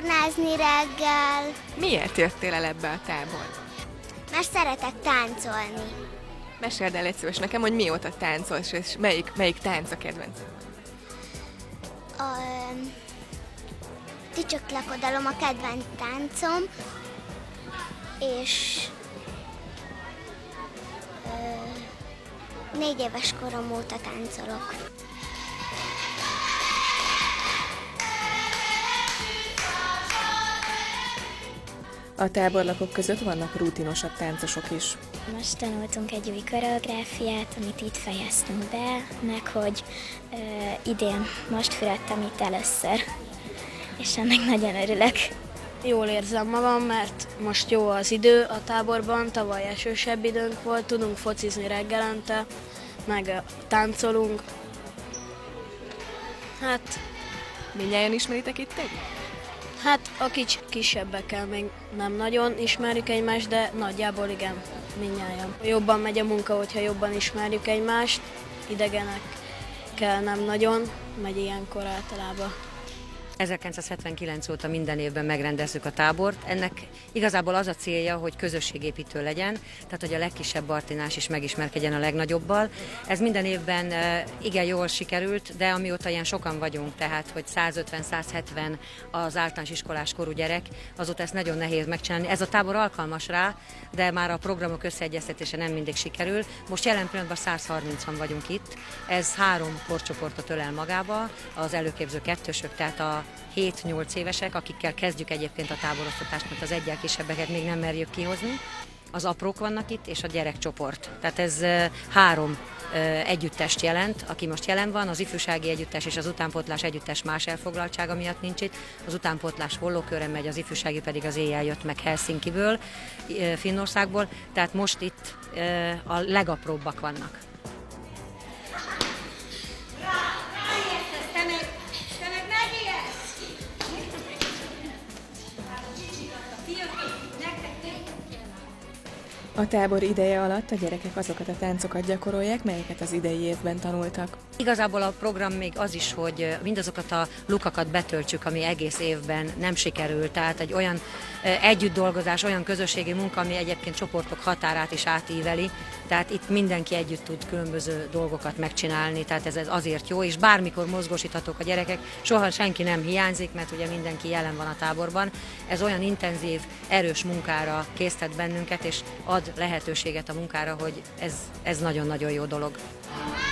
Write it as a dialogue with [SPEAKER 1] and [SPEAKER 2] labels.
[SPEAKER 1] tornázni reggel.
[SPEAKER 2] Miért jöttél el ebbe a táborba?
[SPEAKER 1] Mert szeretek táncolni.
[SPEAKER 2] Meséld el egy szíves nekem, hogy mióta táncolsz, és melyik tánc a kedvenc?
[SPEAKER 1] A tücsök lakodalom a kedvenc táncom, és 4 éves korom óta táncolok.
[SPEAKER 2] A táborlakok között vannak rutinosabb táncosok is.
[SPEAKER 3] Most tanultunk egy új koreográfiát, amit itt fejeztünk be, meg hogy idén most fürödtem itt először, és ennek nagyon örülök.
[SPEAKER 4] Jól érzem magam, mert most jó az idő a táborban, tavaly esősebb időnk volt, tudunk focizni reggelente, meg táncolunk.
[SPEAKER 2] Mindnyájan ismeritek itt együtt?
[SPEAKER 4] A kisebbekkel még nem nagyon ismerjük egymást, de nagyjából igen, mindnyájan. Jobban megy a munka, hogyha jobban ismerjük egymást, idegenekkel nem nagyon, megy ilyenkor általában.
[SPEAKER 5] 1979 óta minden évben megrendezzük a tábort. Ennek igazából az a célja, hogy közösségépítő legyen, tehát hogy a legkisebb bartinás is megismerkedjen a legnagyobbal. Ez minden évben igen jól sikerült, de amióta ilyen sokan vagyunk, tehát hogy 150-170 az általános iskolás korú gyerek, azóta ezt nagyon nehéz megcsinálni. Ez a tábor alkalmas rá, de már a programok összeegyeztetése nem mindig sikerül. Most jelen pillanatban 130-an vagyunk itt. Ez 3 korcsoportot ölel magába, az előképző kettősök, tehát a 7-8 évesek, akikkel kezdjük egyébként a táboroztatást, mert az egyel kisebbeket még nem merjük kihozni. Az aprók vannak itt, és a gyerekcsoport. Tehát ez 3 együttest jelent, aki most jelen van, az ifjúsági együttes és az utánpótlás együttes más elfoglaltsága miatt nincs itt. Az utánpótlás Hollókőren megy, az ifjúsági pedig az éjjel jött meg Helsinkiből, Finnországból, tehát most itt a legapróbbak vannak.
[SPEAKER 2] A tábor ideje alatt a gyerekek azokat a táncokat gyakorolják, melyeket az idei évben tanultak.
[SPEAKER 5] Igazából a program még az is, hogy mindazokat a lukakat betöltsük, ami egész évben nem sikerült. Tehát egy olyan együttdolgozás, olyan közösségi munka, ami egyébként csoportok határát is átíveli. Tehát itt mindenki együtt tud különböző dolgokat megcsinálni, tehát ez azért jó, és bármikor mozgósíthatók a gyerekek, soha senki nem hiányzik, mert ugye mindenki jelen van a táborban. Ez olyan intenzív, erős munkára késztet bennünket, és ad lehetőséget a munkára, hogy ez nagyon-nagyon jó dolog.